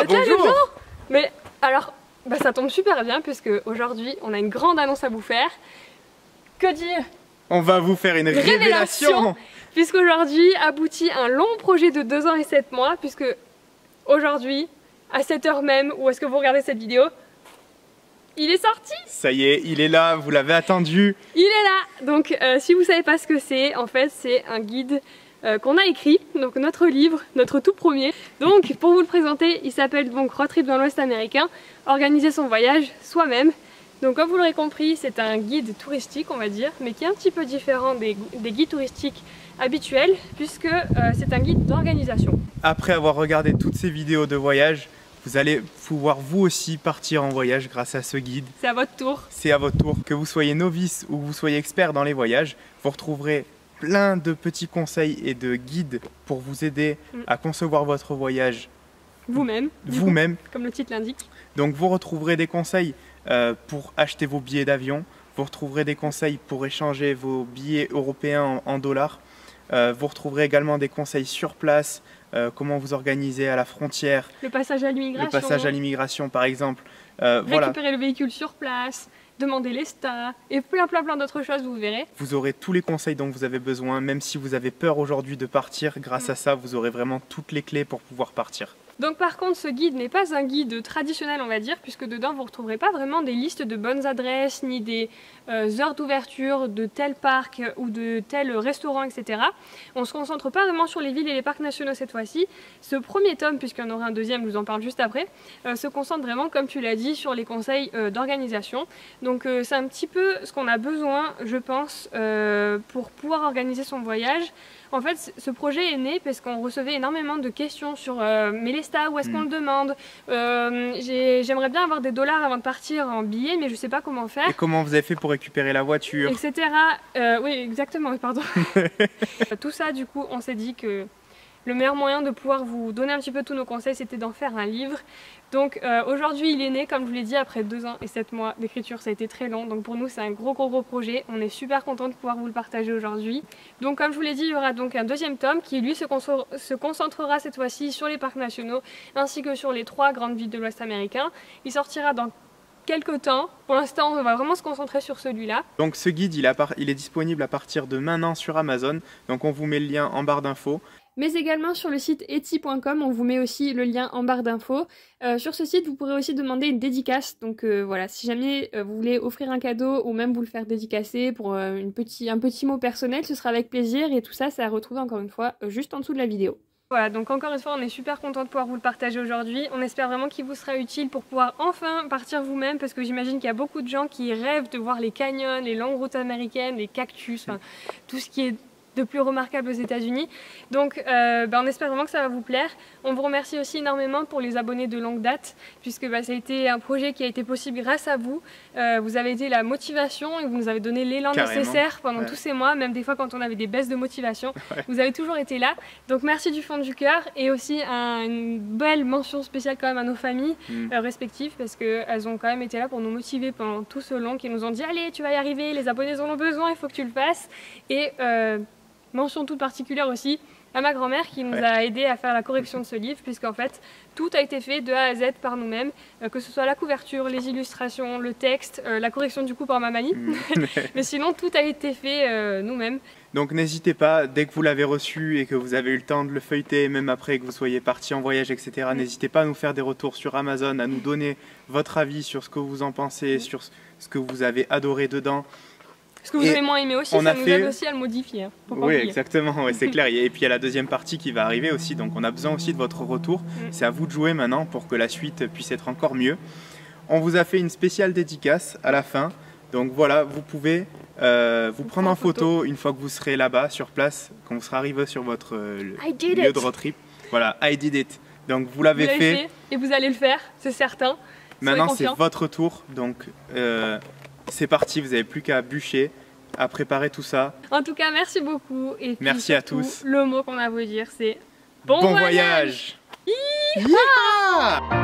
bonjour. Mais alors, ça tombe super bien puisque aujourd'hui on a une grande annonce à vous faire. Que dire? On va vous faire une révélation. Puisqu'aujourd'hui aboutit un long projet de 2 ans et 7 mois, puisque aujourd'hui, à cette heure même où est-ce que vous regardez cette vidéo, il est sorti. Ça y est, il est là, vous l'avez attendu. Il est là. Donc si vous savez pas ce que c'est, en fait c'est un guide qu'on a écrit, donc notre livre, notre tout premier. Donc pour vous le présenter, il s'appelle donc Road Trip dans l'Ouest américain, organiser son voyage soi-même. Donc comme vous l'aurez compris, c'est un guide touristique on va dire, mais qui est un petit peu différent des guides touristiques habituels, puisque c'est un guide d'organisation. Après avoir regardé toutes ces vidéos de voyage, vous allez pouvoir vous aussi partir en voyage grâce à ce guide. C'est à votre tour. C'est à votre tour. Que vous soyez novice ou que vous soyez expert dans les voyages, vous retrouverez plein de petits conseils et de guides pour vous aider à concevoir votre voyage vous-même. Comme le titre l'indique. Donc vous retrouverez des conseils pour acheter vos billets d'avion, vous retrouverez des conseils pour échanger vos billets européens en dollars, vous retrouverez également des conseils sur place, comment vous organiser à la frontière, le passage à l'immigration. Le passage à l'immigration par exemple. Récupérer le véhicule sur place, demander les stats et plein d'autres choses, vous verrez. Vous aurez tous les conseils dont vous avez besoin, même si vous avez peur aujourd'hui de partir, grâce à ça vous aurez vraiment toutes les clés pour pouvoir partir. Donc par contre ce guide n'est pas un guide traditionnel on va dire, puisque dedans vous ne retrouverez pas vraiment des listes de bonnes adresses ni des heures d'ouverture de tel parc ou de tel restaurant, etc. On ne se concentre pas vraiment sur les villes et les parcs nationaux cette fois-ci. Ce premier tome, puisqu'il y en aura un deuxième, je vous en parle juste après, se concentre vraiment comme tu l'as dit sur les conseils d'organisation. Donc c'est un petit peu ce qu'on a besoin je pense pour pouvoir organiser son voyage. En fait, ce projet est né parce qu'on recevait énormément de questions sur mais les stats, où est-ce qu'on le demande, j'aimerais bien avoir des dollars avant de partir en billets, mais je sais pas comment faire. Et comment vous avez fait pour récupérer la voiture, etc. Oui, exactement, pardon. Tout ça, du coup, on s'est dit que le meilleur moyen de pouvoir vous donner un petit peu tous nos conseils, c'était d'en faire un livre. Donc aujourd'hui il est né, comme je vous l'ai dit, après 2 ans et 7 mois d'écriture, ça a été très long. Donc pour nous c'est un gros projet, on est super content de pouvoir vous le partager aujourd'hui. Donc comme je vous l'ai dit, il y aura donc un deuxième tome qui lui se concentrera cette fois-ci sur les parcs nationaux ainsi que sur les 3 grandes villes de l'Ouest américain. Il sortira dans quelques temps. Pour l'instant on va vraiment se concentrer sur celui-là. Donc ce guide il est disponible à partir de maintenant sur Amazon, donc on vous met le lien en barre d'infos. Mais également sur le site etsy.com, on vous met aussi le lien en barre d'infos. Sur ce site, vous pourrez aussi demander une dédicace. Donc voilà, si jamais vous voulez offrir un cadeau ou même vous le faire dédicacer pour un petit mot personnel, ce sera avec plaisir. Et tout ça, c'est à retrouver encore une fois juste en dessous de la vidéo. Voilà, donc encore une fois, on est super content de pouvoir vous le partager aujourd'hui. On espère vraiment qu'il vous sera utile pour pouvoir enfin partir vous-même, parce que j'imagine qu'il y a beaucoup de gens qui rêvent de voir les canyons, les longues routes américaines, les cactus, enfin tout ce qui est de plus remarquable aux États-Unis. Donc on espère vraiment que ça va vous plaire. On vous remercie aussi énormément pour les abonnés de longue date, puisque ça a été un projet qui a été possible grâce à vous. Vous avez été la motivation et vous nous avez donné l'élan nécessaire pendant tous ces mois, même des fois quand on avait des baisses de motivation. Vous avez toujours été là. Donc merci du fond du cœur, et aussi une belle mention spéciale quand même à nos familles respectives, parce qu'elles ont quand même été là pour nous motiver pendant tout ce long, qui nous ont dit allez tu vas y arriver, les abonnés en ont besoin, il faut que tu le fasses. Et mention toute particulière aussi à ma grand-mère qui nous a aidé à faire la correction de ce livre, puisqu'en fait tout a été fait de A à Z par nous-mêmes, que ce soit la couverture, les illustrations, le texte, la correction du coup par ma mamie, mais sinon tout a été fait nous-mêmes. Donc n'hésitez pas, dès que vous l'avez reçu et que vous avez eu le temps de le feuilleter, même après que vous soyez parti en voyage, etc., n'hésitez pas à nous faire des retours sur Amazon, à nous donner votre avis sur ce que vous en pensez, sur ce que vous avez adoré dedans. Ce que vous avez moins aimé aussi, ça nous aide aussi à le modifier. Oui, exactement, c'est clair. Et puis il y a la deuxième partie qui va arriver aussi, donc on a besoin aussi de votre retour. C'est à vous de jouer maintenant pour que la suite puisse être encore mieux. On vous a fait une spéciale dédicace à la fin, donc voilà, vous pouvez vous prendre en photo une fois que vous serez là-bas, sur place, quand vous serez arrivé sur votre lieu de road trip. Voilà, I did it. Donc vous l'avez fait. Et vous allez le faire, c'est certain. Maintenant c'est votre tour, donc c'est parti, vous n'avez plus qu'à bûcher, à préparer tout ça. En tout cas, merci beaucoup. Et puis merci à tous. Le mot qu'on a à vous dire, c'est bon voyage. Yeehaw!